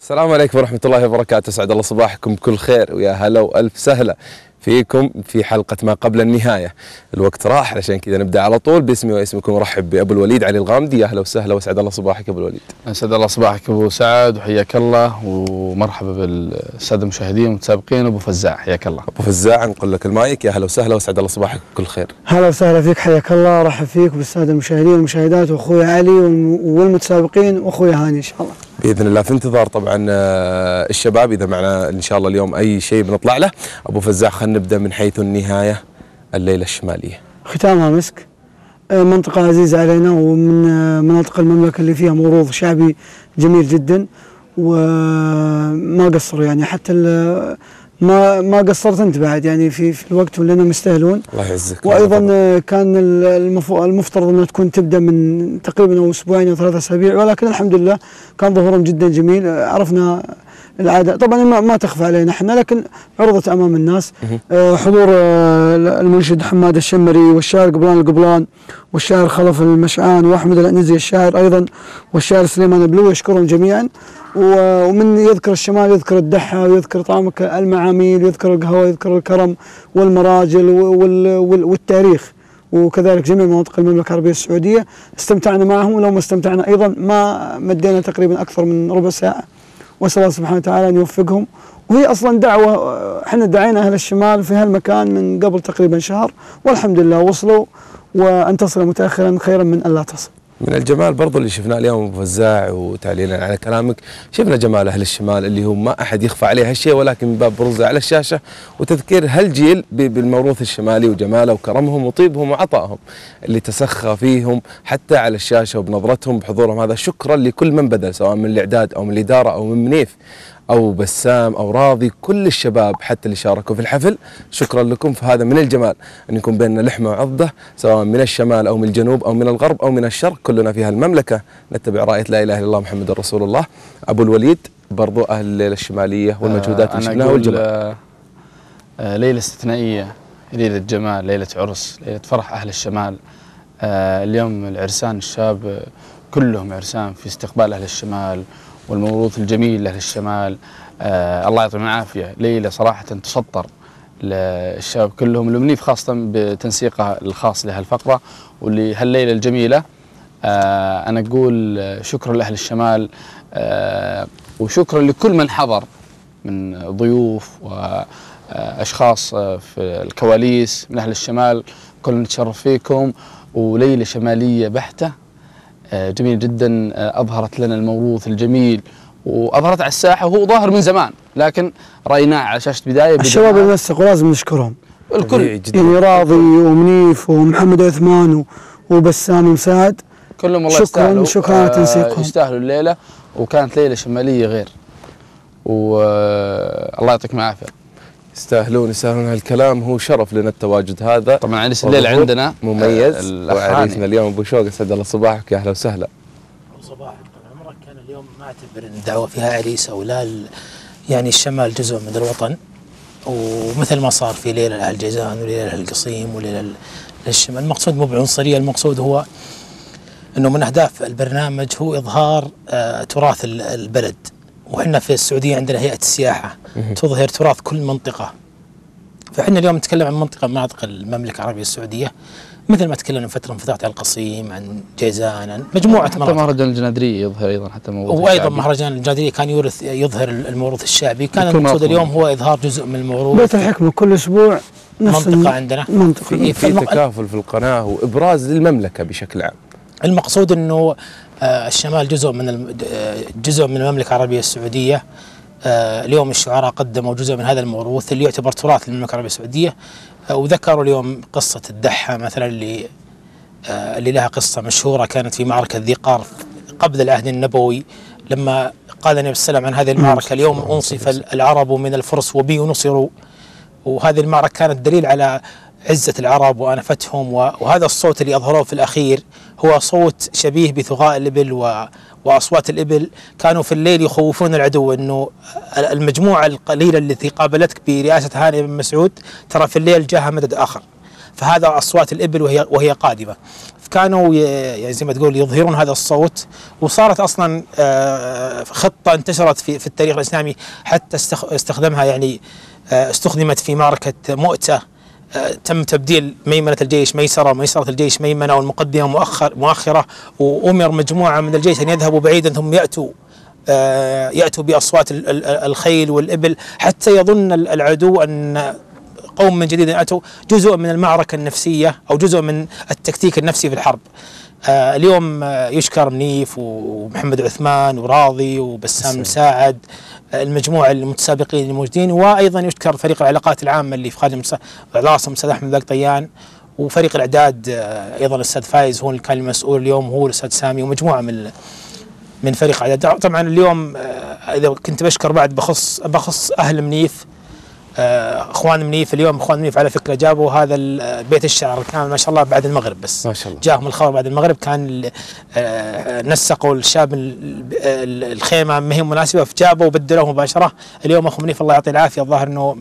السلام عليكم ورحمة الله وبركاته، سعد الله صباحكم بكل خير ويا هلا وألف سهلة فيكم في حلقة ما قبل النهاية. الوقت راح علشان كذا نبدأ على طول. باسمي واسمكم ارحب بأبو الوليد علي الغامدي. يا هلا وسهلا وسعد الله صباحك أبو الوليد. سعد الله صباحك أبو سعد وحياك الله ومرحبا بالسادة المشاهدين والمتسابقين. أبو فزاع حياك الله. أبو فزاع نقول لك المايك. يا هلا وسهلا وسعد الله صباحك بكل خير. هلا وسهلا فيك، حياك الله، رحب فيك وبالسادة المشاهدين والمشاهدات واخوي علي والمتسابقين واخوي هاني ان شاء الله. باذن الله في انتظار طبعا الشباب اذا معنا ان شاء الله اليوم اي شيء بنطلع له. ابو فزاع خلينا نبدا من حيث النهايه. الليله الشماليه ختامها مسك، منطقة عزيزة علينا ومن مناطق المملكة اللي فيها موروث شعبي جميل جدا، وما قصروا يعني حتى ما قصرت انت بعد يعني في الوقت واللي انا مستاهلون. الله يعزك. وايضا كان المفترض انها تكون تبدا من تقريبا او اسبوعين او 3 اسابيع، ولكن الحمد لله كان ظهورهم جدا جميل. عرفنا العاده طبعا ما تخفى علينا احنا، لكن عرضت امام الناس. حضور المنشد حماد الشمري والشاعر قبلان القبلان والشاعر خلف المشعان واحمد العنزي الشاعر ايضا والشاعر سليمان البلوي، يشكرهم جميعا. ومن يذكر الشمال يذكر الدحة ويذكر طعمك المعاميل ويذكر القهوة ويذكر الكرم والمراجل والتاريخ، وكذلك جميع مناطق المملكة العربية السعودية. استمتعنا معهم، ولو ما استمتعنا أيضا ما مدينا تقريبا أكثر من ربع ساعة. وأسأل الله سبحانه وتعالى أن يوفقهم. وهي أصلا دعوة، احنا دعينا أهل الشمال في هالمكان من قبل تقريبا شهر، والحمد لله وصلوا، وأن تصل متأخرا خيرا من أن لا تصل. من الجمال برضو اللي شفناه اليوم ابو فزاع، وتعليلا على كلامك شفنا جمال اهل الشمال اللي هو ما احد يخفى عليه هالشيء، ولكن من باب بروزه على الشاشه وتذكير هالجيل بالموروث الشمالي وجماله وكرمهم وطيبهم وعطائهم اللي تسخى فيهم حتى على الشاشه وبنظرتهم بحضورهم. هذا شكرا لكل من بذل، سواء من الاعداد او من الاداره او من منيف او بسام او راضي، كل الشباب حتى اللي شاركوا في الحفل شكرا لكم. فهذا من الجمال ان يكون بيننا لحمه وعضه، سواء من الشمال او من الجنوب او من الغرب او من الشرق، كلنا في هالمملكه نتبع رايه لا اله الا الله محمد رسول الله. ابو الوليد برضو اهل الليله الشماليه والمجهودات اللي شفناها والجمال. ليله استثنائيه، ليله جمال، ليله عرس، ليله فرح اهل الشمال. اليوم العرسان الشاب كلهم عرسان في استقبال اهل الشمال والموروث الجميل لأهل الشمال. الله يعطيهم العافية. ليلة صراحة تسطر للشباب كلهم، المنيف خاصة بتنسيقه الخاص لهالفقرة ولهالليلة الجميلة. أنا أقول شكرا لأهل الشمال، وشكرا لكل من حضر من ضيوف وأشخاص في الكواليس من أهل الشمال. كلنا نتشرف فيكم، وليلة شمالية بحتة جميل جدا. أظهرت لنا الموروث الجميل وأظهرت على الساحة، وهو ظاهر من زمان لكن رأيناه على شاشة بداية. الشباب اللي مسكوا لازم نشكرهم الكل، يعني راضي ومنيف ومحمد عثمان وبسام ومساعد، كلهم والله يستاهلوا. شكرا على تنسيقهم، يستاهلوا الليلة، وكانت ليلة شمالية غير، والله يعطيكم العافية. يستاهلون هالكلام، هو شرف لنا التواجد هذا. طبعا عريس الليل عندنا مميز، وعريسنا اليوم ابو شوق. اسعد الله صباحك، يا اهلا وسهلا. صباحك طال عمرك. كان اليوم ما اعتبر ان الدعوه فيها عريس او لا، يعني الشمال جزء من الوطن، ومثل ما صار في ليله لاهل جيزان وليله لاهل القصيم وليله للشمال. المقصود مو بعنصريه، المقصود هو انه من اهداف البرنامج هو اظهار تراث البلد. وإحنا في السعودية عندنا هيئة السياحة تظهر تراث كل منطقة، فإحنا اليوم نتكلم عن منطقة من مناطق المملكة العربية السعودية، مثل ما تكلمنا فترة من فترات عن القصيم، عن جيزان، عن مجموعة مناطق. حتى مهرجان الجنادرية يظهر أيضا حتى الموروث الشعبي. وأيضا مهرجان الجنادرية كان يظهر الموروث الشعبي. كان المقصود اليوم هو إظهار جزء من الموروث. بيت الحكمة كل أسبوع نفس منطقة عندنا، في تكافل في القناة وإبراز للمملكة بشكل عام. المقصود أنه الشمال جزء من المملكة العربية السعودية. اليوم الشعراء قدموا جزء من هذا الموروث اللي يعتبر تراث للمملكة العربية السعودية، وذكروا اليوم قصة الدحة مثلا اللي لها قصة مشهورة كانت في معركة ذي قار قبل العهد النبوي، لما قال النبي صلى الله عليه وسلم عن هذه المعركة: اليوم أنصف العرب من الفرس وبي نصروا. وهذه المعركة كانت دليل على عزة العرب وأنفتهم، وهذا الصوت اللي أظهروه في الأخير هو صوت شبيه بثغاء الإبل وأصوات الإبل. كانوا في الليل يخوفون العدو أنه المجموعة القليلة التي قابلتك برئاسة هاني بن مسعود ترى في الليل جاها مدد آخر. فهذا أصوات الإبل وهي قادمة. كانوا يعني زي ما تقول يظهرون هذا الصوت، وصارت أصلا خطة انتشرت في التاريخ الإسلامي حتى استخدمها، يعني استخدمت في معركة مؤتة. تم تبديل ميمنة الجيش ميسرة وميسرة الجيش ميمنة والمقدمة مؤخرة، وأمر مجموعة من الجيش أن يذهبوا بعيدا ثم يأتوا بأصوات الخيل والإبل حتى يظن العدو أن قوم من جديد أتوا، جزء من المعركة النفسية أو جزء من التكتيك النفسي في الحرب. اليوم يشكر منيف ومحمد عثمان وراضي وبسام مساعد، المجموعة المتسابقين الموجودين، وأيضا يشكر فريق العلاقات العامة اللي في خادم العاصم الأستاذ أحمد ذاك طيان، وفريق الإعداد أيضا الأستاذ فايز هو اللي كان المسؤول اليوم، هو الأستاذ سامي، ومجموعة من فريق الإعداد. طبعا اليوم إذا كنت بشكر بعد بخص أهل منيف، اخوان منيف. اليوم اخوان منيف على فكره جابوا هذا بيت الشعر كان ما شاء الله بعد المغرب، بس ما شاء الله جاهم الخبر بعد المغرب، كان نسقوا الشاب الخيمه ما هي مناسبه فجابوا وبدلوه مباشره. اليوم اخو منيف الله يعطيه العافيه، الظاهر انه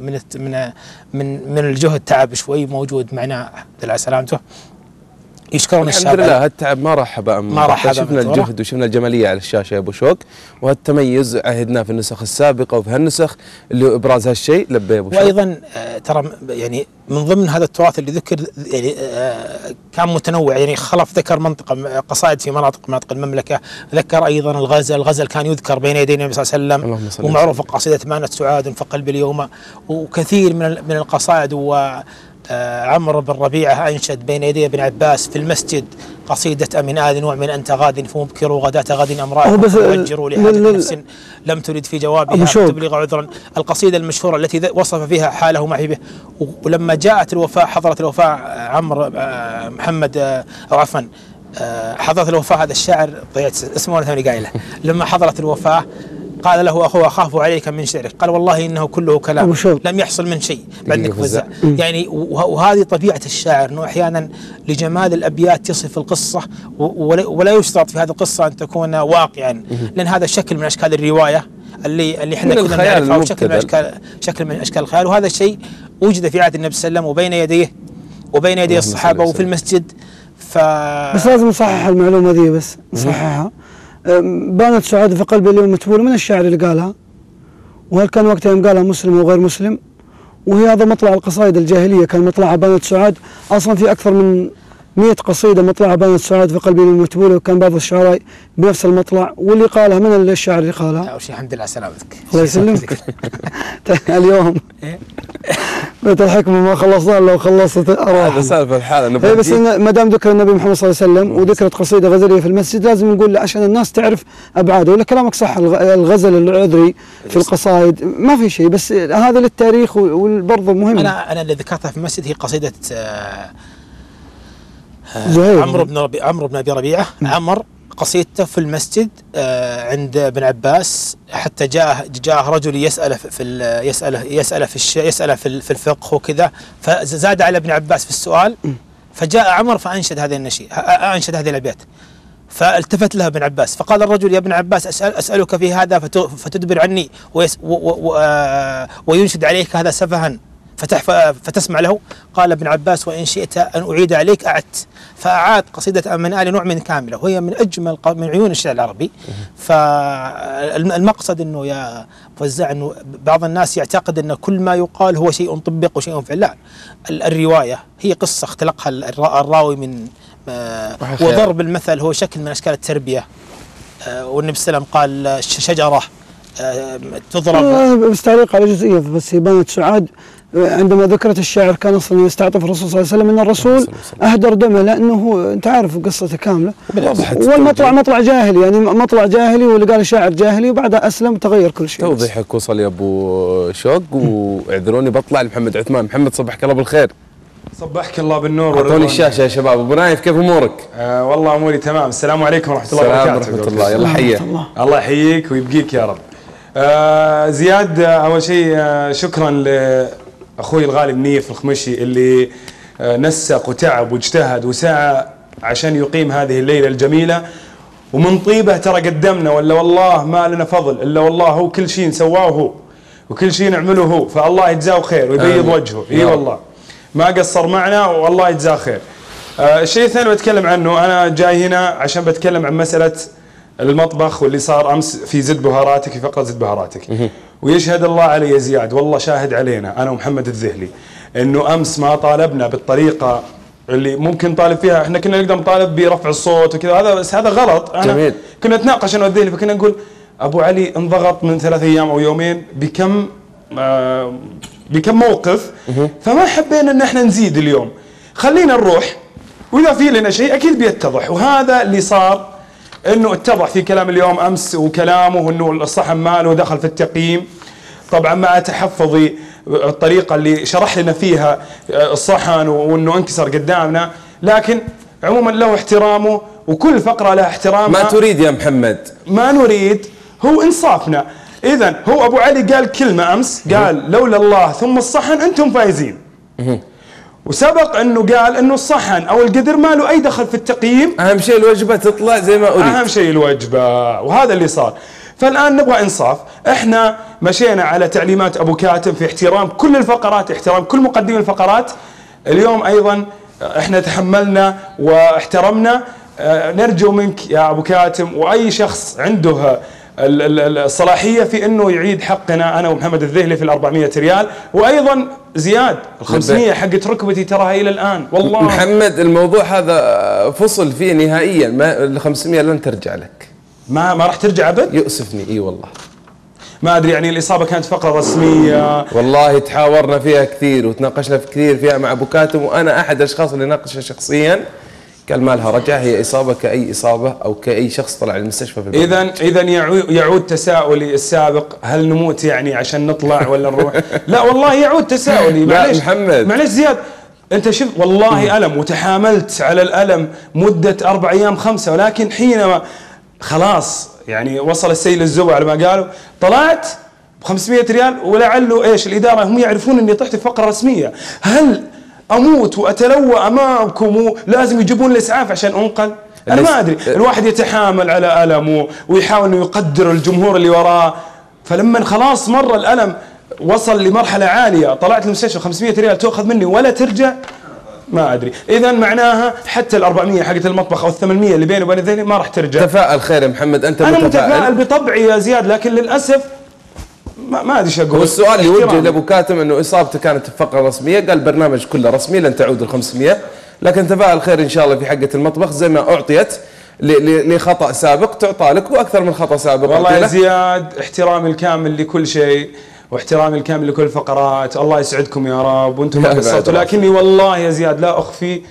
من الجهد تعب شوي موجود معنا على سلامته. يشكرون الشباب. الحمد لله هالتعب ما راح هباء منبثا، شفنا الجهد وشفنا الجماليه على الشاشه يا ابو شوق، وهالتميز عهدناه في النسخ السابقه وفي هالنسخ اللي هو ابراز هالشيء لبى يا ابو شوق. وايضا ترى يعني من ضمن هذا التراث اللي ذكر يعني كان متنوع، يعني خلف ذكر منطقه قصائد في مناطق المملكه، ذكر ايضا الغزل كان يذكر بين يدي النبي صلى الله عليه وسلم، ومعروف قصيده مانت سعاد فقلبي اليوم، وكثير من القصائد. عمرو بن ربيعة أنشد بين يدي ابن عباس في المسجد قصيدة من آل نعم أنت غاد فمبكروا غداة غد أمراه وجروا لحاجة نفس لم ترد في جوابها تبلغ عذرا. القصيدة المشهورة التي وصف فيها حاله معي به. ولما جاءت الوفاة حضرت الوفاة عمرو محمد أو عفوا حضرت الوفاة، هذا الشاعر ضيعت اسمه ولا ثاني قايله. لما حضرت الوفاة قال له أخوه أخاف عليك من شعرك، قال والله إنه كله كلام لم يحصل من شيء بعدك فزع. يعني وهذه طبيعة الشاعر، أنه أحيانا لجمال الأبيات يصف القصة ولا يشترط في هذه القصة أن تكون واقعا، لأن هذا شكل من أشكال الرواية اللي احنا كنا نعرفها، أو شكل من أشكال الخيال. وهذا الشيء وجد في عهد النبي صلى الله عليه وسلم وبين يديه الصحابة وفي المسجد. بس لازم نصحح المعلومة ذي، بس نصححها. بانت سعاد في قلبي اليوم متبول، من الشاعر اللي قالها؟ وهل كان وقتها يوم قالها مسلم او غير مسلم؟ وهي هذا مطلع القصائد الجاهليه، كان مطلعها بانت سعاد. اصلا في اكثر من 100 قصيده مطلعها بانت سعاد في قلبي اليوم متبول، وكان بعض الشعراء بنفس المطلع. واللي قالها من الشاعر اللي قالها؟ اول شيء الحمد لله على سلامتك. الله يسلمك. اليوم بيت الحكمه ما خلصنا الا وخلصت اروح. هذا سالفه الحاله. بس ما دام ذكر النبي محمد صلى الله عليه وسلم وذكرت قصيده غزليه في المسجد لازم نقول عشان الناس تعرف ابعاده. ولا كلامك صح، الغزل العذري في القصائد ما في شيء، بس هذا للتاريخ وبرضه مهم. انا اللي ذكرتها في المسجد هي قصيده عمرو بن ابي ربيعه. عمر قصيدته في المسجد عند ابن عباس، حتى جاء رجل يسأله في الفقه وكذا، فزاد على ابن عباس في السؤال، فجاء عمر فأنشد هذه النشيد، أنشد هذه الأبيات. فالتفت له ابن عباس فقال الرجل يا ابن عباس أسألك في هذا فتدبر عني وينشد عليك هذا سفها فتسمع له. قال ابن عباس وإن شئت أن أعيد عليك أعدت، فأعاد قصيدة من آل نعم كاملة، وهي من أجمل من عيون الشعر العربي. فالمقصد أنه يا فزاع أنه بعض الناس يعتقد أن كل ما يقال هو شيء طبق وشيء فعل. لا، الرواية هي قصة اختلقها الراوي من وضرب المثل هو شكل من أشكال التربية. والنبي صلى الله عليه وسلم قال شجرة تضرب. بس تعليق على جزئية بس، هي بانت سعاد عندما ذكرت الشاعر كان اصلا يستعطف الرسول صلى الله عليه وسلم ان الرسول اهدر دمه، لانه انت عارف قصته كامله. والمطلع مطلع جاهلي، يعني مطلع جاهلي، واللي قال شاعر جاهلي وبعدها اسلم وتغير كل شيء. توضيحك وصل يا ابو شوق، واعذروني بطلع لمحمد عثمان. محمد صبحك الله بالخير. صبحك الله بالنور. اعطوني الشاشه يا شباب. ابو نايف كيف امورك؟ والله اموري تمام. السلام عليكم ورحمه الله وبركاته. السلام ورحمه الله. يلا حيه. الله يحييك ويبقيك يا رب. زياد، اول شيء شكرا لاخوي الغالي منيف الخمشي اللي نسق وتعب واجتهد وسعى عشان يقيم هذه الليله الجميله، ومن طيبه ترى قدمنا، ولا والله ما لنا فضل الا والله هو كل شيء سواه هو وكل شيء نعمله هو، فالله يجزاه خير ويبيض وجهه. اي والله. ما قصر معنا والله يجزاه خير. الشيء الثاني بتكلم عنه، انا جاي هنا عشان بتكلم عن مساله المطبخ واللي صار امس في زد بهاراتك، في فقره زد بهاراتك. ويشهد الله علي يا زياد، والله شاهد علينا انا ومحمد الذهلي انه امس ما طالبنا بالطريقه اللي ممكن نطالب فيها. احنا كنا نقدر نطالب برفع الصوت وكذا، هذا بس هذا غلط. جميل. كنا نتناقش انا والذهلي، فكنا نقول ابو علي انضغط من 3 أيام او يومين بكم موقف، فما حبينا ان احنا نزيد اليوم، خلينا نروح واذا في لنا شيء اكيد بيتضح. وهذا اللي صار، انه اتضح في كلام اليوم امس وكلامه انه الصحن ماله دخل في التقييم، طبعا مع تحفظي الطريقه اللي شرح لنا فيها الصحن وانه انكسر قدامنا، لكن عموما له احترامه وكل فقره لها احترامها. ما تريد يا محمد؟ ما نريد، هو انصافنا. اذا هو ابو علي قال كلمه امس، قال لولا الله ثم الصحن انتم فايزين. وسبق انه قال انه الصحن او القدر ما له اي دخل في التقييم، اهم شيء الوجبه تطلع زي ما اريد. اهم شيء الوجبه، وهذا اللي صار. فالان نبغى انصاف. احنا مشينا على تعليمات ابو كاتم في احترام كل الفقرات، احترام كل مقدمي الفقرات. اليوم ايضا احنا تحملنا واحترمنا. نرجو منك يا ابو كاتم واي شخص عنده الصلاحيه في انه يعيد حقنا انا ومحمد الذهلي في 400 ريال، وايضا زياد 500 حقت ركبتي تراها الى الان. والله محمد الموضوع هذا فصل فيه نهائيا، ما 500 لن ترجع لك. ما راح ترجع ابد؟ يؤسفني. اي والله ما ادري، يعني الاصابه كانت فقره رسميه. والله تحاورنا فيها كثير وتناقشنا كثير فيها مع ابو كاتم، وانا احد الاشخاص اللي ناقشها شخصيا. قال ما لها رجع، هي اصابه كاي اصابه او كاي شخص طلع المستشفى في البلد. اذا يعود تساؤلي السابق، هل نموت يعني عشان نطلع ولا نروح؟ لا والله يعود تساؤلي. معليش محمد، معليش زياد، انت شوف والله الم وتحاملت على الالم مده 4 أيام 5، ولكن حينما خلاص يعني وصل السيل الزبع على ما قالوا، طلعت ب 500 ريال، ولعله ايش الاداره هم يعرفون اني طحت في فقره رسميه. هل اموت واتلوى امامكم ولازم يجيبون الاسعاف عشان انقل؟ انا ما ادري. الواحد يتحامل على المه ويحاول انه يقدر الجمهور اللي وراه، فلما خلاص مر الالم وصل لمرحله عاليه، طلعت المستشفى 500 ريال تاخذ مني ولا ترجع، ما ادري. اذا معناها حتى ال 400 حقت المطبخ او ال 800 اللي بيني وبين الذهلي ما راح ترجع. تفائل خير يا محمد، انت انا متفائل بطبعي يا زياد، لكن للاسف ما ادري ايش اقول. والسؤال اللي وجه لابو كاتم انه اصابته كانت في فقره رسميه، قال البرنامج كله رسمي لن تعود ال 500، لكن تفائل خير ان شاء الله في حقه المطبخ زي ما اعطيت لخطا سابق تعطى لك واكثر من خطا سابق. والله يا زياد احترامي الكامل لكل شيء واحترامي الكامل لكل الفقرات، الله يسعدكم يا رب وانتم ما قصرتوا، لكني والله يا زياد لا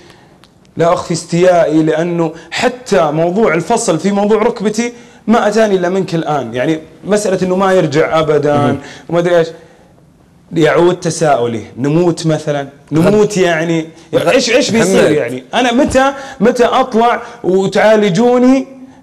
اخفي استيائي، لانه حتى موضوع الفصل في موضوع ركبتي ما اتاني الا منك الان. يعني مساله انه ما يرجع ابدا وما ادري ايش، يعود تساؤلي. نموت مثلا، نموت يعني ايش بيصير؟ يعني انا متى اطلع وتعالجوني؟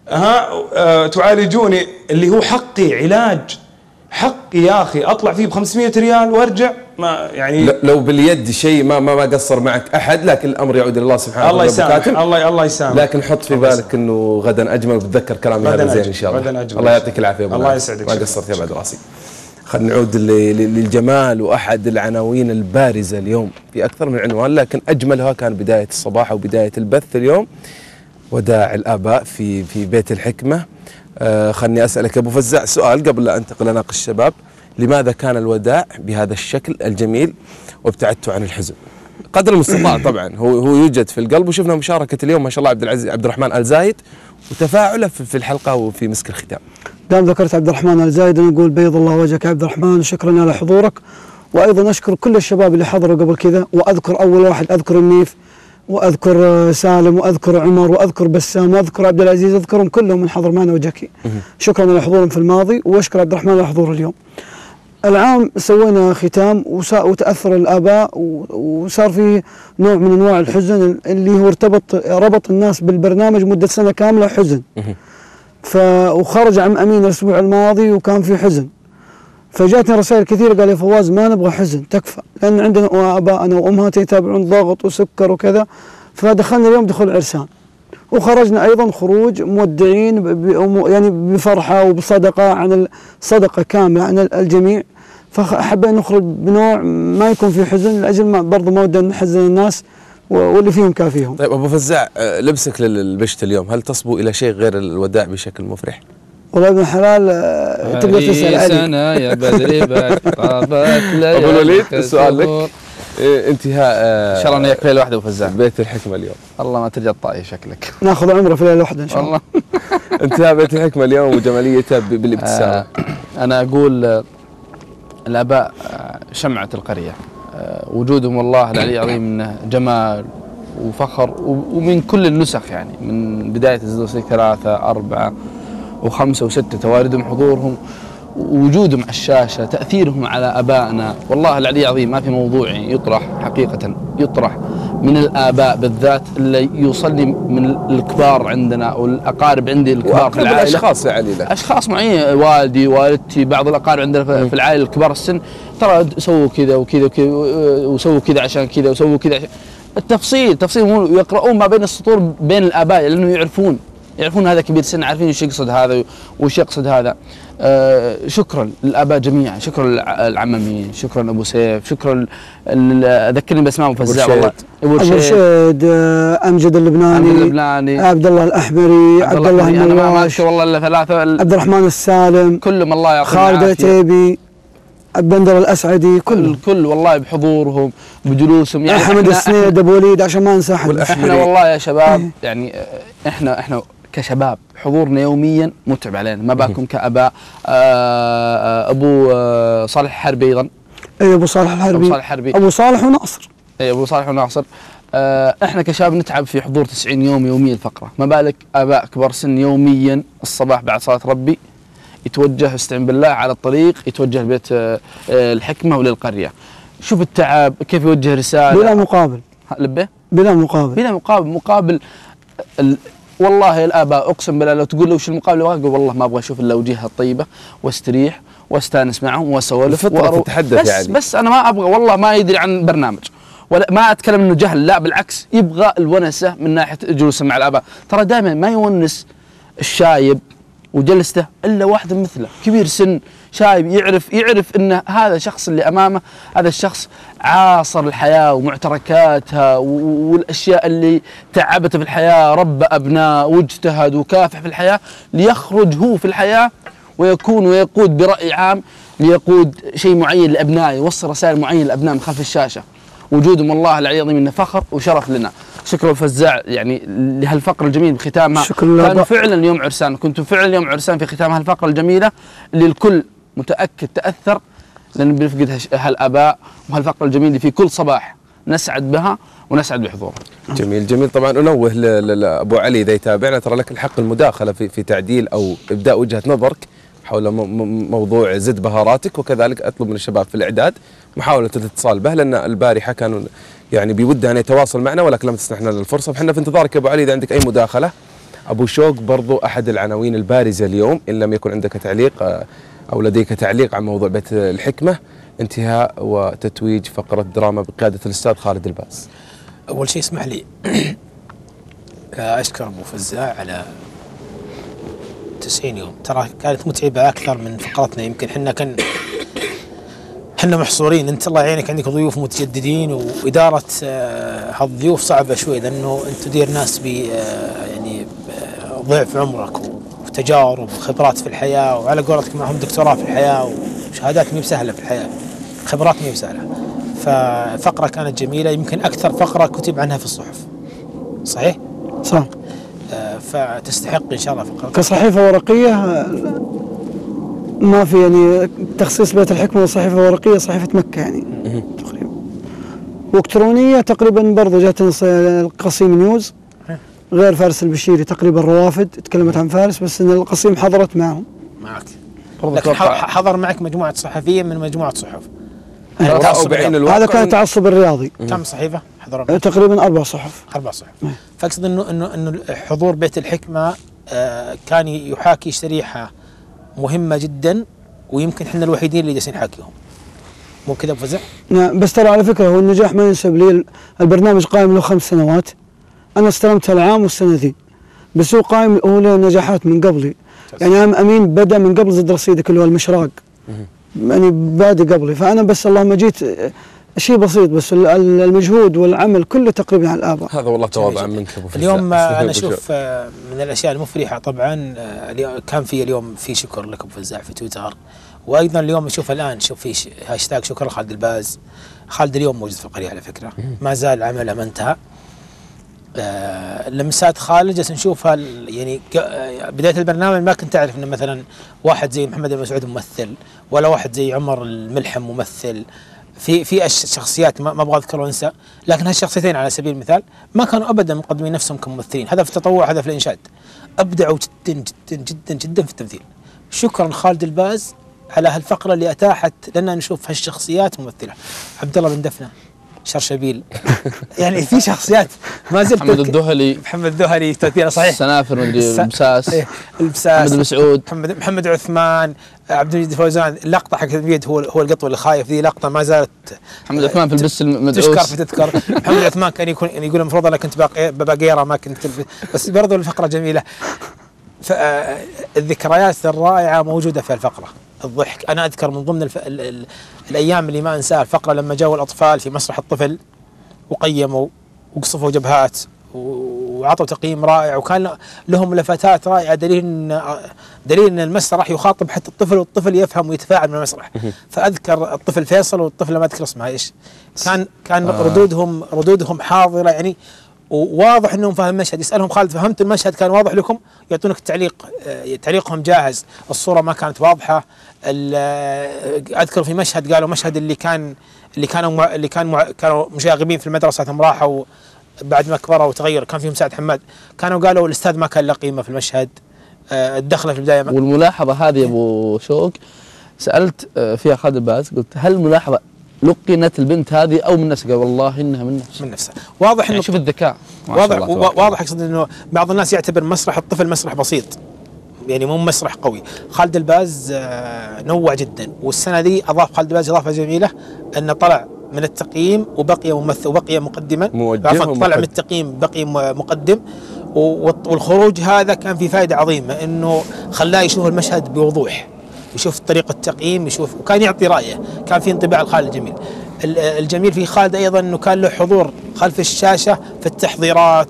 تعالجوني اللي هو حقي، علاج حقي يا اخي، اطلع فيه ب 500 ريال وارجع؟ ما يعني لو باليد شيء ما قصر معك احد، لكن الامر يعود الى الله سبحانه وتعالى. الله يسامح. لكن حط في بالك انه غدا اجمل، وتذكر كلامي هذا زين ان شاء الله. الله يعطيك العافيه. الله يسعدك. ما قصرت يا بعد راسي. خلينا نعود للجمال، واحد العناوين البارزه اليوم في اكثر من عنوان، لكن اجملها كان بدايه الصباح او بدايه البث اليوم، وداع الاباء في بيت الحكمه. خلني اسالك ابو فزاع سؤال قبل لا انتقل اناقش الشباب، لماذا كان الوداع بهذا الشكل الجميل وابتعدتوا عن الحزن؟ قدر المستطاع طبعا، هو يوجد في القلب، وشفنا مشاركه اليوم ما شاء الله عبد الرحمن الزايد وتفاعله في الحلقه وفي مسك الختام. دام ذكرت عبد الرحمن الزايد نقول بيض الله وجهك يا عبد الرحمن، وشكرا على حضورك، وايضا اشكر كل الشباب اللي حضروا قبل كذا، واذكر اول واحد اذكر النيف، واذكر سالم، واذكر عمر، واذكر بسام، واذكر عبد العزيز، اذكرهم كلهم من حضر معنا وجاكي. شكرا على حضورهم في الماضي، واشكر عبد الرحمن على حضور اليوم. العام سوينا ختام وتاثر الاباء، وصار في نوع من انواع الحزن اللي هو ربط الناس بالبرنامج مده سنه كامله حزن. وخرج عم امين الاسبوع الماضي وكان في حزن، فجاتني رسائل كثيره قال يا فواز ما نبغى حزن، تكفى، لان عندنا ابائنا وامهاتنا يتابعون ضغط وسكر وكذا. فدخلنا اليوم دخول عرسان، وخرجنا ايضا خروج مودعين يعني بفرحه وبصدقه، عن الصدقه كامله عن الجميع. فحبينا نخرج بنوع ما يكون فيه حزن، لاجل ما برضه ما ودنا نحزن الناس واللي فيهم كافيهم. طيب ابو فزاع، لبسك للبشت اليوم هل تصبو الى شيء غير الوداع بشكل مفرح؟ والله ابن حلال تقدر تسال علي. سنة يا بدري طابت ليالي. ابو الوليد السؤال لك. انتهاء ان شاء الله انا وياك ليله واحده ابو فزاع. بيت الحكمه اليوم. الله ما ترجع الطائف شكلك. ناخذ عمره في ليله واحده ان شاء الله. انتهاء بيت الحكمه اليوم وجماليته بالابتسامه. انا اقول الاباء شمعه القريه، وجودهم والله العلي العظيم منه جمال وفخر، ومن كل النسخ يعني من بدايه الزوسيك 3 4 و5 و6 تواردهم حضورهم، وجودهم على الشاشه، تاثيرهم على ابائنا، والله العلي العظيم ما في موضوع يطرح حقيقه يطرح من الاباء بالذات اللي يوصلني من الكبار عندنا والاقارب عندي الكبار في العائله. اشخاص يا علي له. اشخاص معينين، والدي والدتي بعض الاقارب عندنا في العائله الكبار السن، ترى سووا كذا وكذا وكذا وسووا كذا عشان كذا وسووا كذا عشان التفصيل يقرؤون ما بين السطور بين الاباء لانه يعرفون هذا كبير سن، عارفين وش يقصد هذا وش يقصد هذا. شكرا للاباء جميعا، شكرا للعمامين، شكرا ابو سيف، شكرا ذكرني باسماء ابو فزاع والله. ابو رشيد، امجد اللبناني، عبد الله الاحمري، عبد الله النواش، والله الا ثلاثه، عبد الرحمن السالم، كلهم الله يعطيهم خالد العتيبي، بندر الاسعدي، كل والله بحضورهم بجلوسهم يعني احمد السنيد، ابو وليد، عشان ما ننسى احد. احنا والله يا شباب يعني احنا كشباب حضورنا يوميا متعب علينا، ما بالكم كاباء. ابو صالح الحربي ايضا. اي ابو صالح الحربي، ابو صالح وناصر. اي ابو صالح وناصر. احنا كشباب نتعب في حضور 90 يوم يوميا الفقره، ما بالك اباء كبار سن يوميا الصباح بعد صلاه ربي يتوجه استعن بالله على الطريق، يتوجه لبيت الحكمه وللقريه. شوف التعب كيف يوجه رساله بلا مقابل. لبه؟ بلا مقابل. مقابل والله الاباء اقسم بالله لو تقول له وش المقابل اقول والله ما ابغى اشوف الا وجيهها الطيبه واستريح واستانس معهم واسولف تتحدث يعني. بس انا ما ابغى والله ما يدري عن برنامج ولا ما اتكلم انه جهل، لا بالعكس يبغى الونسه من ناحيه جلوسه مع الاباء. ترى دائما ما يونس الشايب وجلسته الا واحد مثله كبير سن شايب يعرف ان هذا الشخص اللي امامه هذا الشخص عاصر الحياه ومعتركاتها والاشياء اللي تعبته في الحياه، ربى ابناء واجتهد وكافح في الحياه ليخرج هو في الحياه ويكون ويقود براي عام، ليقود شيء معين لابنائه، يوصل رسائل معينه للابناء من خلف الشاشه. وجودهم والله العلي العظيم انه فخر وشرف لنا. شكرا فزاع يعني لهالفقره الجميله بختامها. كانوا فعلا يوم عرسان، كنتم فعلا يوم عرسان في ختام هالفقره الجميله اللي الكل متاكد تاثر لان بنفقد هالاباء، وهالفقره الجميله اللي في كل صباح نسعد بها ونسعد بحضورها. جميل طبعا. انوه لابو علي اذا يتابعنا ترى لك الحق المداخله في تعديل او ابداء وجهه نظرك حول موضوع زد بهاراتك، وكذلك اطلب من الشباب في الاعداد محاوله الاتصال به لان البارحه كانوا يعني بوده ان يتواصل معنا ولكن لم تسنح لنا الفرصه، فاحنا في انتظارك يا ابو علي اذا عندك اي مداخله. ابو شوق برضو احد العناوين البارزه اليوم، ان لم يكن عندك تعليق او لديك تعليق عن موضوع بيت الحكمه، انتهاء وتتويج فقره دراما بقياده الاستاذ خالد الباز. اول شيء اسمح لي اشكر ابو فزاع على 90 يوم، ترى كانت متعبه اكثر من فقرتنا. يمكن احنا محصورين، انت الله يعينك عندك ضيوف متجددين واداره هالضيوف صعبه شوي لانه انت تدير ناس يعني ضعف عمرك وتجارب وخبرات في الحياه، وعلى قولتك معهم دكتوراه في الحياه وشهادات مي بسهله في الحياه، خبرات مي بسهله. ففقره كانت جميله، يمكن اكثر فقره كتب عنها في الصحف. صحيح؟ صح. فتستحق ان شاء الله فقره كصحيفه ورقيه. ما في يعني تخصيص بيت الحكمه صحيفه ورقيه، صحيفه مكه يعني تقريبا. والكترونيه تقريبا برضه جاتنا القصيم نيوز، غير فارس البشيري تقريبا روافد تكلمت عن فارس، بس ان القصيم حضرت معك. لكن حضر معك مجموعه صحفيين من مجموعه صحف. هذا كان التعصب الرياضي. كم صحيفه حضروا؟ تقريبا 4 صحف. 4 صحف. فاقصد انه حضور بيت الحكمه كان يحاكي شريحه مهمه جدا، ويمكن احنا الوحيدين اللي جالسين نحاكيهم. مو كذا ابو فزع؟ نعم، بس ترى على فكره هو النجاح ما ينسب لي، البرنامج قائم له 5 سنوات، انا استلمت العام والسنتين، بس هو قائم، هو له نجاحات من قبلي. يعني عام امين بدا من قبل زد رصيدك اللي هو المشراق. يعني بادئ قبلي، فانا بس اللهم جيت شيء بسيط، بس المجهود والعمل كله تقريبا على الاباء. هذا والله تواضع منك ابو فزاع. اليوم انا اشوف من الاشياء المفرحه طبعا كان في اليوم في شكر لك ابو فزاع في تويتر، وايضا اليوم اشوف الان شوف في هاشتاج شكر خالد الباز. خالد اليوم موجود في القريه على فكره، ما زال عمله ما انتهى. لمسات خالد جالس نشوفها يعني بدايه البرنامج ما كنت اعرف انه مثلا واحد زي محمد بن مسعود ممثل، ولا واحد زي عمر الملحم ممثل. في شخصيات ما ابغى اذكر وانسى، لكن هالشخصيتين على سبيل المثال ما كانوا ابدا مقدمين نفسهم كممثلين، هذا في التطوع هذا في الانشاد. ابدعوا جدا جدا جدا جدا في التمثيل. شكرا خالد الباز على هالفقره اللي اتاحت لنا نشوف هالشخصيات ممثله. عبد الله بن دفنه، شرشبيل يعني في شخصيات ما زلت. محمد الدهلي، محمد الدهلي تمثيله صحيح. السنافر مدري البساس، البساس، محمد مسعود، محمد عثمان، عبد المجيد فوزان. اللقطه حق المجيد هو القطو اللي خايف، ذي لقطه ما زالت. محمد عثمان في البس المدعوس تشكر في تذكر. محمد عثمان كان يقول المفروض انا كنت باقيره ما كنت بس برضو الفقره جميله. الذكريات الرائعه موجوده في الفقره. الضحك، انا اذكر من ضمن الايام اللي ما انساها الفقره لما جاوا الاطفال في مسرح الطفل وقيموا وقصفوا جبهات وعطوا تقييم رائع، وكان لهم لفتات رائعه، دليل ان المسرح يخاطب حتى الطفل، والطفل يفهم ويتفاعل من المسرح. فاذكر الطفل فيصل والطفل ما اذكر اسمها ايش، كان ردودهم حاضره يعني، وواضح انهم فاهم المشهد. يسالهم خالد فهمت المشهد؟ كان واضح لكم؟ يعطونك تعليقهم جاهز. الصوره ما كانت واضحه. اذكر في مشهد قالوا مشهد اللي كانوا مشاغبين في المدرسه ثم راحوا بعد ما كبروا وتغير، كان فيهم سعد حماد، كانوا قالوا الاستاذ ما كان له قيمه في المشهد. الدخله في البدايه والملاحظه هذه يا ابو شوق سالت فيها خالد الباز، قلت هل الملاحظه لقنت البنت هذه او من نفسها؟ قال والله انها من نفسها. واضح انه شوف الذكاء واضح اقصد انه بعض الناس يعتبر مسرح الطفل مسرح بسيط، يعني مو مسرح قوي. خالد الباز نوع جدا، والسنه دي اضاف خالد الباز اضافه جميله انه طلع من التقييم وبقي ممثل وبقي مقدما. طلع من التقييم بقي مقدم، والخروج هذا كان في فائده عظيمه، انه خلاه يشوف المشهد بوضوح، يشوف طريقه التقييم، يشوف وكان يعطي رايه، كان في انطباع الخالد الجميل. الجميل في خالد ايضا انه كان له حضور خلف الشاشه في التحضيرات،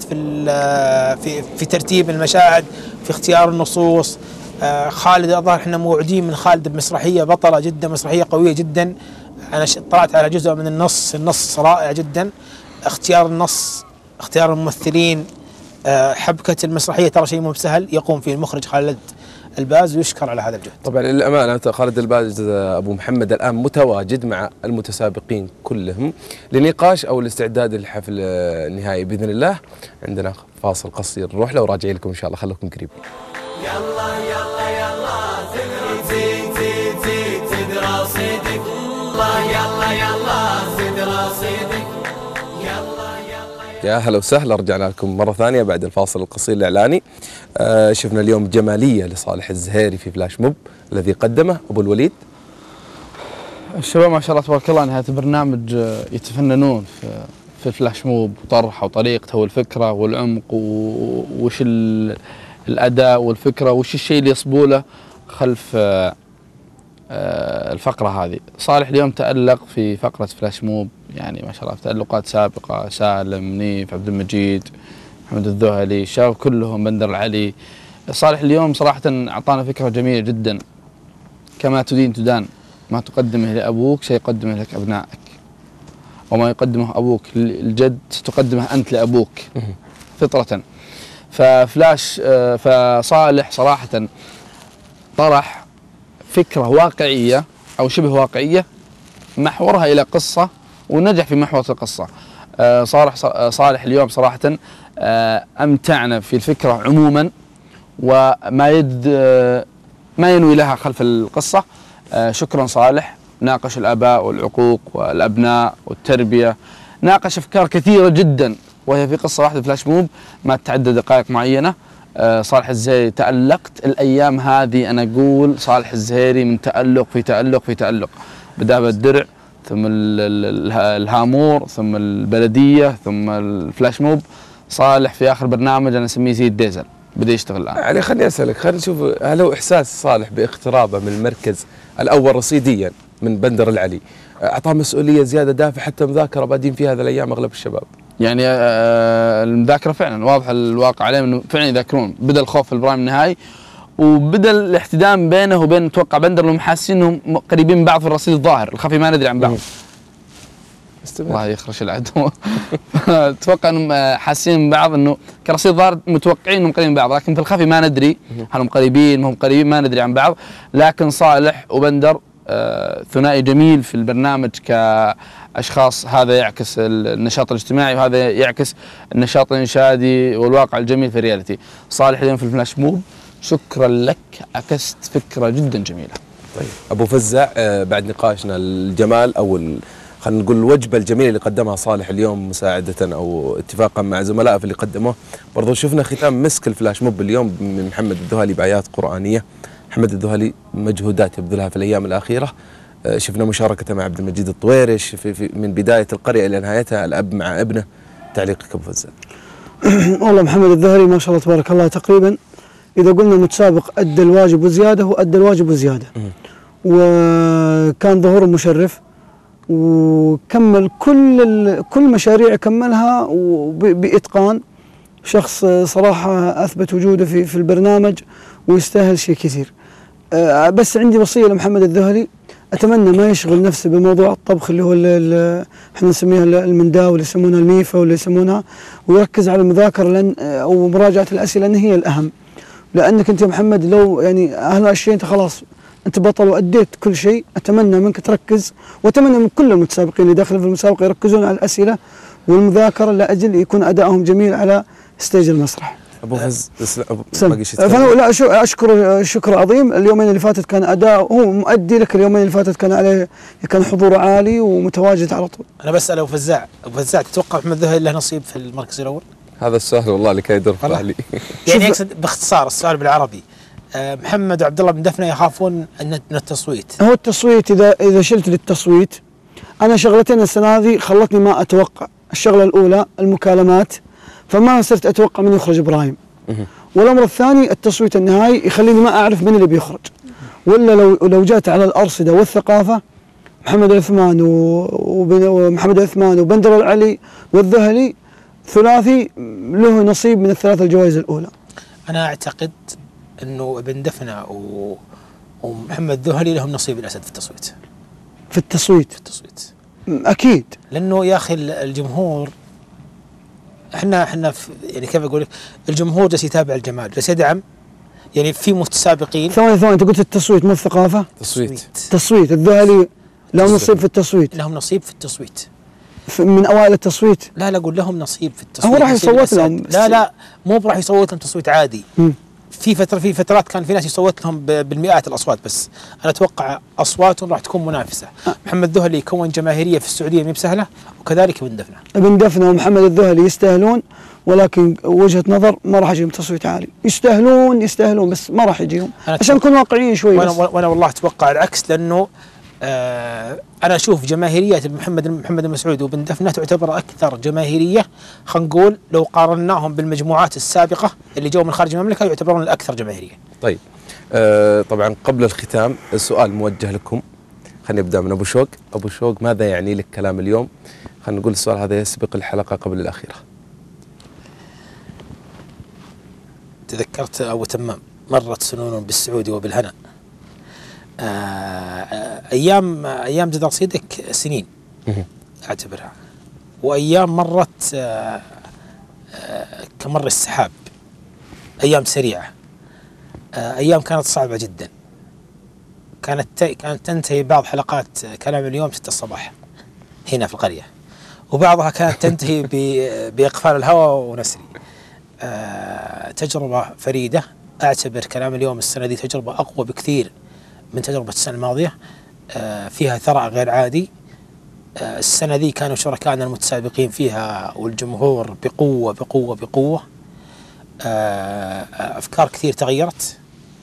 في ترتيب المشاهد، في اختيار النصوص. خالد الظاهر احنا موعدين من خالد بمسرحيه بطله جدا، مسرحيه قويه جدا. انا طلعت على جزء من النص رائع جدا. اختيار النص، اختيار الممثلين، حبكه المسرحيه، ترى شيء مو بسهل يقوم فيه المخرج خالد الباز، ويشكر على هذا الجهد. طبعا للامانه خالد الباز ابو محمد الان متواجد مع المتسابقين كلهم لنقاش او الاستعداد للحفل النهائي باذن الله. عندنا فاصل قصير نروح له وراجعين لكم ان شاء الله، خليكم قريبين. يلا يلا يلا زيد رصيدك، يلا يلا زيد رصيدك، يا هلا وسهلا، رجعنا لكم مرة ثانية بعد الفاصل القصير الإعلاني. شفنا اليوم جمالية لصالح الزهيري في فلاش موب الذي قدمه أبو الوليد. الشباب ما شاء الله تبارك الله نهاية البرنامج يتفننون في الفلاش موب وطرحه وطريقته والفكرة والعمق وش الأداء والفكرة وش الشيء اللي يصبوا له خلف الفقرة هذه. صالح اليوم تألق في فقرة فلاش موب، يعني ما شاء الله في تألقات سابقة، سالم، منيف، عبد المجيد، محمد الذهلي، الشباب كلهم، بندر العلي. صالح اليوم صراحة أعطانا فكرة جميلة جدا، كما تدين تدان، ما تقدمه لأبوك سيقدمه لك أبنائك، وما يقدمه أبوك الجد ستقدمه أنت لأبوك فطرة. فصالح صراحة طرح فكرة واقعية أو شبه واقعية محورها إلى قصة، ونجح في محور القصة. صالح اليوم صراحة أمتعنا في الفكرة عموما، وما ما ينوي لها خلف القصة. شكرا صالح. ناقش الآباء والعقوق والأبناء والتربية، ناقش أفكار كثيرة جدا، وهي في قصة واحدة فلاش موب ما تتعدى دقائق معينة. صالح الزهيري تألقت الأيام هذه، أنا أقول صالح الزهيري من تألق في تألق في تألق، بدأ بالدرع ثم الهامور ثم البلدية ثم الفلاش موب. صالح في آخر برنامج أنا أسميه زي الديزل، بدأ يشتغل الآن. يعني خليني أسألك، خلينا نشوف هل هو إحساس صالح باقترابه من المركز الأول رصيديا من بندر العلي أعطاه مسؤولية زيادة دافع حتى مذاكرة بادين فيها هذه الأيام أغلب الشباب؟ يعني المذاكرة فعلا واضح الواقع عليهم انه فعلا يذاكرون، بدا الخوف في البرايم النهائي وبدا الاحتدام بينه وبين اتوقع بندر انهم حاسين انهم قريبين من بعض في الرصيد الظاهر، الخفي ما ندري عن بعض. الله يخرش العدو. اتوقع انهم حاسين من بعض انه كرصيد ظاهر متوقعين انهم قريبين من بعض، لكن في الخفي ما ندري هل هم قريبين ما هم قريبين، ما ندري عن بعض. لكن صالح وبندر ثنائي جميل في البرنامج كأشخاص، هذا يعكس النشاط الاجتماعي وهذا يعكس النشاط الإنشادي والواقع الجميل في الرياليتي. صالح اليوم في الفلاش موب، شكرا لك، عكست فكرة جدا جميلة. طيب أبو فزع، بعد نقاشنا الجمال أو خلينا نقول الوجبة الجميلة اللي قدمها صالح اليوم مساعدة أو اتفاقا مع زملائه في اللي قدموه، برضو شفنا ختام مسك الفلاش موب اليوم من محمد الذهلي بآيات قرآنية. محمد الذهلي مجهودات يبذلها في الأيام الأخيرة، شفنا مشاركته مع عبد المجيد الطويرش في من بداية القرية إلى نهايتها، الأب مع ابنه. تعليقك أبو فزع؟ والله محمد الذهلي ما شاء الله تبارك الله، تقريبا إذا قلنا متسابق أدى الواجب وزيادة، هو أدى الواجب وزيادة، وكان ظهور مشرف وكمل كل مشاريع كملها بإتقان. شخص صراحة أثبت وجوده في البرنامج ويستاهل شيء كثير. بس عندي وصية لمحمد الذهلي، أتمنى ما يشغل نفسه بموضوع الطبخ اللي هو احنا نسميها المنداوي اللي يسمونها الميفا واللي يسمونها، ويركز على المذاكرة أو مراجعة الأسئلة لأن هي الأهم. لأنك أنت يا محمد لو يعني هالأشياء أنت خلاص أنت بطل وأديت كل شيء، أتمنى منك تركز، وأتمنى من كل المتسابقين اللي داخلين في المسابقة يركزون على الأسئلة والمذاكرة لأجل يكون أدائهم جميل على ستيج المسرح. أبو فز لا أشكر شكر عظيم. اليومين اللي فاتت كان أداء هو مؤدي لك، اليومين اللي فاتت كان عليه كان حضوره عالي ومتواجد على طول. أنا بسأل أبو فزاع، تتوقع محمد الذهلي له نصيب في المركز الأول؟ هذا السؤال والله اللي كان يدور في بالي. يعني يقصد باختصار السؤال بالعربي، محمد وعبد الله بن دفنة يخافون من التصويت. هو التصويت إذا شلت للتصويت، أنا شغلتين السنة هذه خلتني ما أتوقع. الشغلة الأولى المكالمات، فما صرت أتوقع من يخرج إبراهيم. والأمر الثاني التصويت النهائي يخليني ما أعرف من اللي بيخرج. ولا لو جات على الأرصدة والثقافة، محمد عثمان ومحمد عثمان وبندر العلي والذهلي ثلاثي له نصيب من الثلاث الجوائز الأولى. أنا أعتقد أنه ابن دفنة ومحمد الذهلي لهم نصيب الأسد في التصويت. في التصويت أكيد، لأنه يا أخي الجمهور احنا يعني كيف اقول لك، الجمهور جالس يتابع الجمال، جالس يدعم. يعني في متسابقين. ثواني انت قلت التصويت مو الثقافه؟ تصويت الذهلي لهم نصيب في التصويت. لهم نصيب في التصويت من اوائل التصويت. لا اقول لهم نصيب في التصويت. هو راح يصوت لهم. لا مو راح يصوت لهم تصويت عادي. في فترات كان في ناس يصوت لهم بالمئات الاصوات، بس انا اتوقع اصواتهم راح تكون منافسه. محمد الذهلي يكون جماهيريه في السعوديه مي بسهله، وكذلك ابن دفنه ومحمد الذهلي يستاهلون، ولكن وجهه نظر ما راح يجيهم تصويت عالي. يستاهلون بس ما راح يجيهم، عشان نكون واقعيين شوي. وانا والله اتوقع العكس، لانه انا اشوف جماهيريه محمد المسعود وبن دفنه تعتبر اكثر جماهيريه، خلينا نقول لو قارناهم بالمجموعات السابقه اللي جو من خارج المملكه يعتبرون الاكثر جماهيريه. طيب طبعا قبل الختام السؤال موجه لكم، خلينا نبدا من ابو شوق. ماذا يعني لك كلام اليوم؟ خلينا نقول السؤال هذا يسبق الحلقه قبل الاخيره. تذكرت ابو تمام، مرت سنون بالسعود وبالهنا. ايام جد رصيدك سنين اعتبرها، وايام مرت كمر السحاب، ايام سريعه، ايام كانت صعبه جدا. كانت تنتهي بعض حلقات كلام اليوم 6 الصباح هنا في القريه، وبعضها كانت تنتهي باقفال الهواء ونسري. تجربه فريده، اعتبر كلام اليوم السنه دي تجربه اقوى بكثير من تجربة السنة الماضية، فيها ثراء غير عادي. السنة ذي كانوا شركائنا المتسابقين فيها والجمهور بقوة. أفكار كثير تغيرت.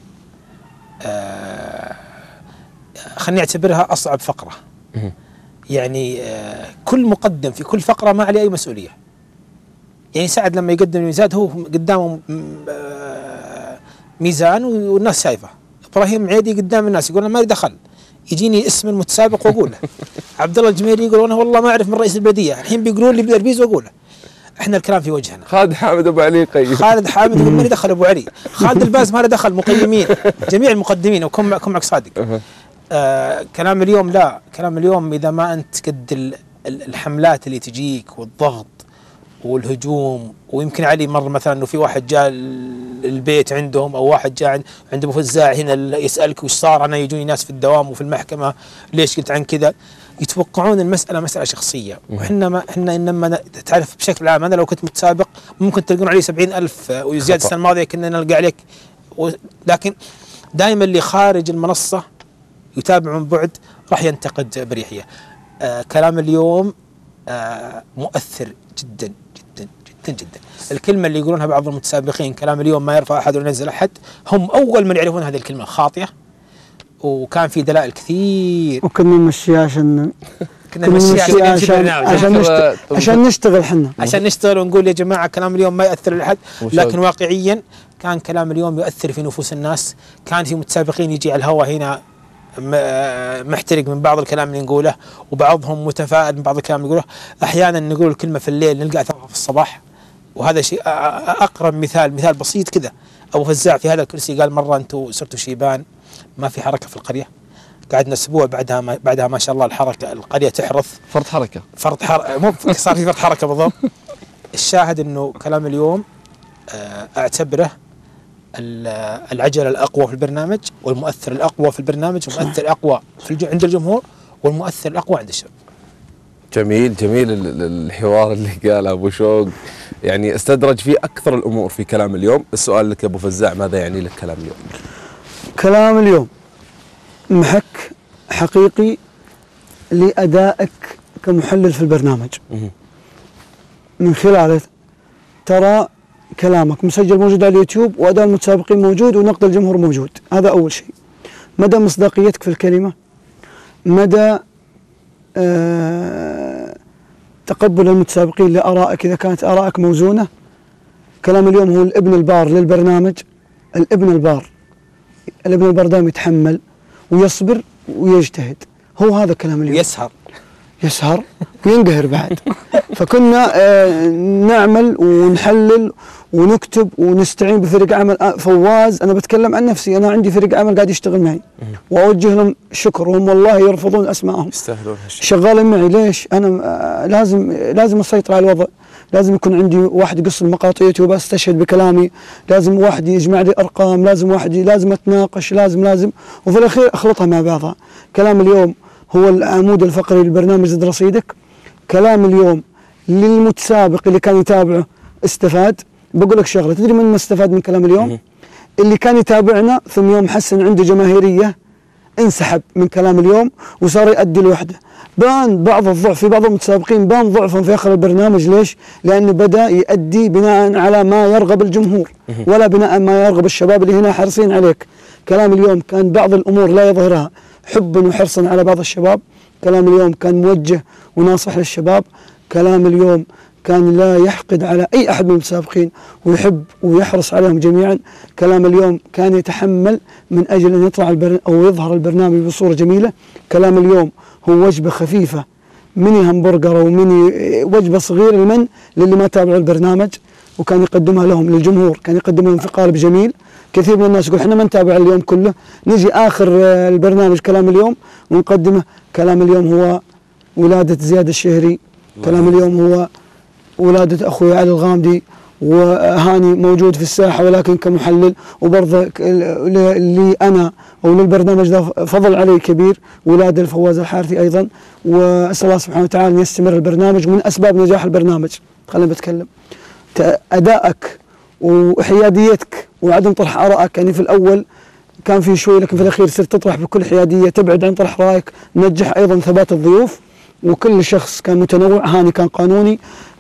خلني أعتبرها أصعب فقرة. يعني كل مقدم في كل فقرة ما عليه أي مسؤولية. يعني سعد لما يقدم الميزاد هو قدامه ميزان والناس شايفه. ابراهيم عيدي قدام الناس يقول انا ما لي دخل، يجيني اسم المتسابق واقوله. عبد الله الجميري يقول انا والله ما اعرف من رئيس البلديه، الحين بيقولون لي بدربيز واقوله. احنا الكلام في وجهنا. خالد حامد ابو علي يقيم. خالد حامد يقول ما لي دخل ابو علي، خالد الباز ما له دخل، مقيمين جميع المقدمين وكن معك صادق. كلام اليوم لا، كلام اليوم اذا ما انت قد الحملات اللي تجيك والضغط والهجوم، ويمكن علي مر مثلا انه في واحد جاء البيت عندهم او واحد جاء عند ابو فزاع هنا يسالك وش صار، انا يجوني ناس في الدوام وفي المحكمه ليش قلت عن كذا، يتوقعون المساله مساله شخصيه، واحنا ما احنا انما تعرف بشكل عام انا لو كنت متسابق ممكن تلقون علي 70,000 وزياده السنه الماضيه كنا نلقى عليك، لكن دائما اللي خارج المنصه يتابع من بعد راح ينتقد بريحيه. كلام اليوم مؤثر جدا جدا جدا جدا. الكلمه اللي يقولونها بعض المتسابقين كلام اليوم ما يرفع احد ولا ينزل احد، هم اول من يعرفون هذه الكلمه خاطئه، وكان في دلائل كثير وكنا نمشيها عشان عشان نشتغل احنا، عشان نشتغل ونقول يا جماعه كلام اليوم ما ياثر لاحد، لكن واقعيا كان كلام اليوم يؤثر في نفوس الناس. كان في متسابقين يجي على الهواء هنا محترق من بعض الكلام اللي نقوله، وبعضهم متفائل من بعض الكلام اللي نقوله. احيانا نقول الكلمه في الليل نلقى اثرها في الصباح، وهذا شيء اقرب مثال بسيط كذا. ابو فزاع في هذا الكرسي قال مره انتم صرتوا شيبان ما في حركه في القريه، قعدنا اسبوع بعدها ما شاء الله القريه تحرث، فرض حركه مو صار في فرض حركه بالضبط. الشاهد انه كلام اليوم اعتبره العجله الاقوى في البرنامج، والمؤثر الاقوى في البرنامج، والمؤثر الاقوى عند الجمهور، والمؤثر الاقوى عند الشباب. جميل الحوار اللي قاله ابو شوق، يعني استدرج فيه اكثر الامور في كلام اليوم. السؤال لك يا ابو فزاع، ماذا يعني لك كلام اليوم؟ كلام اليوم محك حقيقي لادائك كمحلل في البرنامج. من خلاله ترى كلامك مسجل موجود على اليوتيوب، واداء المتسابقين موجود، ونقد الجمهور موجود. هذا اول شيء. مدى مصداقيتك في الكلمه، مدى تقبل المتسابقين لارائك اذا كانت ارائك موزونه. كلام اليوم هو الابن البار للبرنامج. الابن البار دائما يتحمل ويصبر ويجتهد. هو هذا كلام اليوم. يسهر وينقهر بعد. فكنا نعمل ونحلل ونكتب ونستعين بفريق عمل. فواز، انا بتكلم عن نفسي، انا عندي فريق عمل قاعد يشتغل معي واوجه لهم شكر، وهم والله يرفضون اسمائهم، يستاهلون شغالين معي. ليش؟ انا لازم اسيطر على الوضع، لازم يكون عندي واحد يقص المقاطعيتي وبستشهد بكلامي، لازم واحد يجمع لي ارقام، لازم اتناقش، لازم وفي الاخير اخلطها مع بعضها. كلام اليوم هو العمود الفقري للبرنامج زد رصيدك. كلام اليوم للمتسابق اللي كان يتابعه استفاد. بقول لك شغله، تدري من ما استفاد من كلام اليوم؟ اللي كان يتابعنا ثم يوم حسن عنده جماهيريه انسحب من كلام اليوم وصار يؤدي لوحده. بان بعض الضعف في بعض المتسابقين، بان ضعفهم في اخر البرنامج. ليش؟ لانه بدا يؤدي بناء على ما يرغب الجمهور، ولا بناء ما يرغب الشباب اللي هنا حريصين عليك. كلام اليوم كان بعض الامور لا يظهرها حبا وحرصا على بعض الشباب. كلام اليوم كان موجه وناصح للشباب. كلام اليوم كان لا يحقد على اي احد من المتسابقين، ويحب ويحرص عليهم جميعا. كلام اليوم كان يتحمل من اجل ان يطلع او يظهر البرنامج بصوره جميله. كلام اليوم هو وجبه خفيفه، ميني همبرجر وميني وجبه صغيره للي ما تابعوا البرنامج، وكان يقدمها لهم للجمهور، كان يقدمها لهم في قالب جميل. كثير من الناس يقول احنا ما نتابع اليوم كله، نجي اخر البرنامج كلام اليوم ونقدمه. كلام اليوم هو ولاده زياد الشهري، كلام اليوم هو ولادة أخوي علي الغامدي، وهاني موجود في الساحة ولكن كمحلل، وبرضه لي أنا أو للبرنامج ذا فضل علي كبير، ولادة الفواز الحارثي أيضا. وأسأل الله سبحانه وتعالى أن يستمر البرنامج. من أسباب نجاح البرنامج خلينا بتكلم أدائك وحياديتك وعدم طرح آرائك. يعني في الأول كان في شوي، لكن في الأخير صرت تطرح بكل حيادية، تبعد عن طرح رأيك. نجح أيضا ثبات الضيوف، وكل شخص كان متنوع. هاني كان قانوني،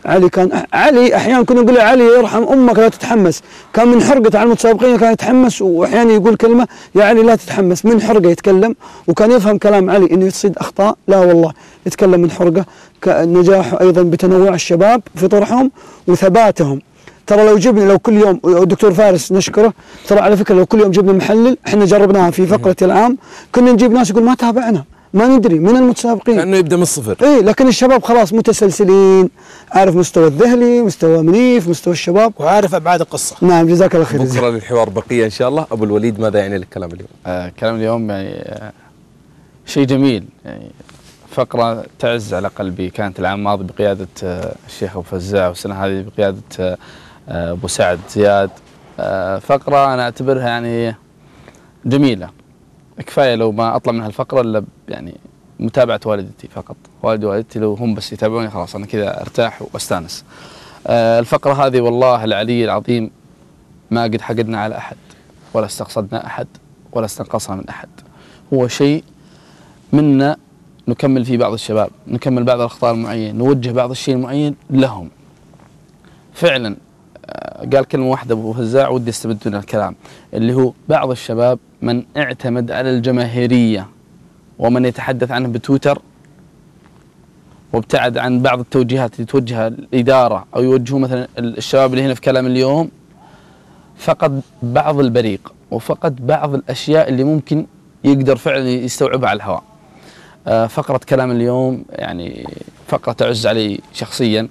علي احيانا كنا نقول علي يرحم امك لا تتحمس، كان من حرقه على المتسابقين كان يتحمس، واحيانا يقول كلمه يا علي لا تتحمس، من حرقه يتكلم، وكان يفهم كلام علي انه يصيد اخطاء، لا والله يتكلم من حرقه. نجاحه ايضا بتنوع الشباب في طرحهم وثباتهم. ترى لو كل يوم، والدكتور فارس نشكره، ترى على فكره لو كل يوم جبنا محلل، احنا جربناها في فقره العام، كنا نجيب ناس يقول ما تابعنا، ما ندري من المتسابقين، كانه يبدا من الصفر. اي لكن الشباب خلاص متسلسلين، عارف مستوى الذهلي، مستوى منيف، مستوى الشباب، وعارف ابعاد القصه. نعم جزاك الله خير. بكره للحوار بقيه ان شاء الله. ابو الوليد ماذا يعني لك كلام اليوم؟ كلام اليوم يعني شيء جميل، يعني فقرة تعز على قلبي. كانت العام الماضي بقيادة الشيخ أبو فزاع، والسنة هذه بقيادة أبو سعد زياد. فقرة أنا أعتبرها يعني جميلة، كفاية لو ما أطلع من هالفقرة إلا يعني متابعة والدتي فقط. والدي ووالدتي لو هم بس يتابعوني خلاص أنا كذا أرتاح وأستانس. الفقرة هذه والله العلي العظيم ما قد حقدنا على أحد، ولا استقصدنا أحد، ولا استنقصنا من أحد. هو شيء منا نكمل فيه بعض الشباب، نكمل بعض الأخطاء المعينة، نوجه بعض الشيء المعين لهم. فعلا قال كلمة واحدة أبو فزاع ودي استمد من الكلام، اللي هو بعض الشباب من اعتمد على الجماهيرية ومن يتحدث عنه بتويتر، وابتعد عن بعض التوجيهات اللي توجهها الإدارة أو يوجهوا مثلا الشباب اللي هنا في كلام اليوم. فقد بعض البريق وفقد بعض الأشياء اللي ممكن يقدر فعلا يستوعبها على الهواء. فقرة كلام اليوم يعني فقرة تعز علي شخصيا.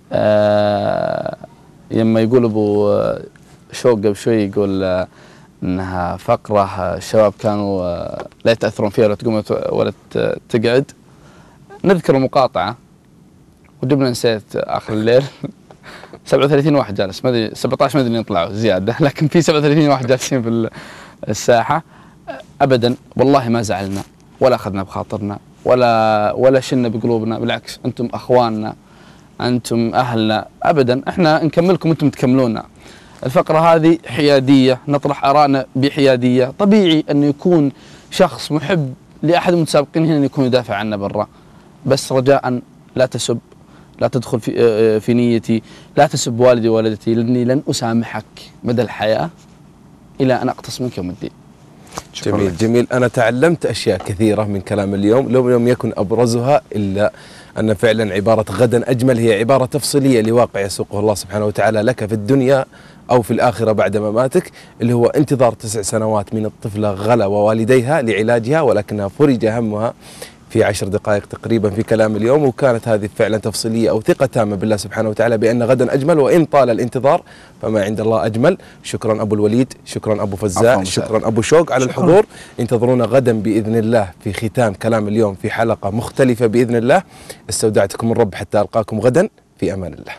لما يقول أبو شوق قبل شوي يقول أنها فقرة الشباب كانوا لا يتأثرون فيها ولا تقوم ولا تقعد. نذكر مقاطعة وجبنا نسيت آخر الليل 37 واحد جالس، ما أدري 17 ما أدري يطلعوا زيادة، لكن في 37 واحد جالسين في الساحة. أبدا والله ما زعلنا ولا أخذنا بخاطرنا ولا شلنا بقلوبنا، بالعكس أنتم أخواننا، أنتم أهلنا، أبدا إحنا نكملكم أنتم تكملونا. الفقرة هذه حيادية، نطرح آرائنا بحيادية. طبيعي أن يكون شخص محب لأحد المتسابقين هنا يكون يدافع عنه برا، بس رجاء لا تسب، لا تدخل في نيتي، لا تسب والدي ووالدتي، لأني لن أسامحك مدى الحياة إلى أن أقتص منك يوم الدين. جميل جميل. أنا تعلمت أشياء كثيرة من كلام اليوم، لو لم يكن أبرزها إلا أن فعلا عبارة غدا أجمل هي عبارة تفصيلية لواقع يسوقه الله سبحانه وتعالى لك في الدنيا أو في الآخرة بعد مماتك، اللي هو انتظار 9 سنوات من الطفلة غلا ووالديها لعلاجها، ولكنها فرج همها في 10 دقائق تقريبا في كلام اليوم. وكانت هذه فعلا تفصيلية أو ثقة تامة بالله سبحانه وتعالى بأن غدا أجمل، وإن طال الانتظار فما عند الله أجمل. شكرا أبو الوليد، شكرا أبو فزاع، شكرا أبو شوق على الحضور. انتظرونا غدا بإذن الله في ختام كلام اليوم في حلقة مختلفة بإذن الله. استودعتكم الرب حتى ألقاكم غدا في أمان الله.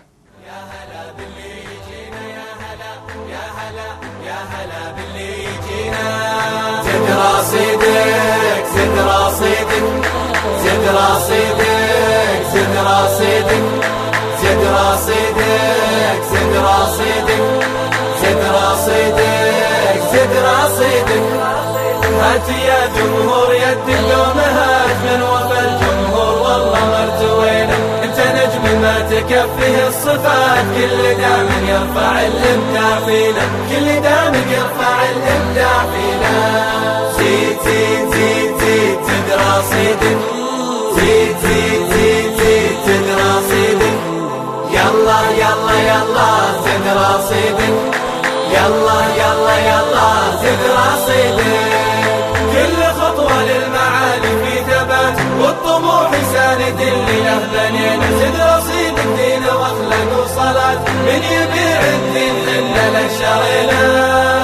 زد رصيدك زد رصيدك زد رصيدك زد رصيدك زد رصيدك زد رصيدك زد رصيدك زد رصيدك. هات يا جمهور يد دومها من وفى الجمهور والله مرتوينا، انت نجم ما تكفيه الصفات، كل دام يرفع الابداع فينا، كل دام يرفع الابداع فينا. زيد زيد زيد زيد زد رصيدك، زيد زيد زيد زيد زد رصيدك. يلا يلا يلا زد رصيدك، يلا يلا يلا زد رصيدك. كل خطوة للمعالي في ثبات، والطموح ساند اللي له بنينا. زد رصيدك دين واخلاق وصلاة، من يبيع الدين إلا لشرينا.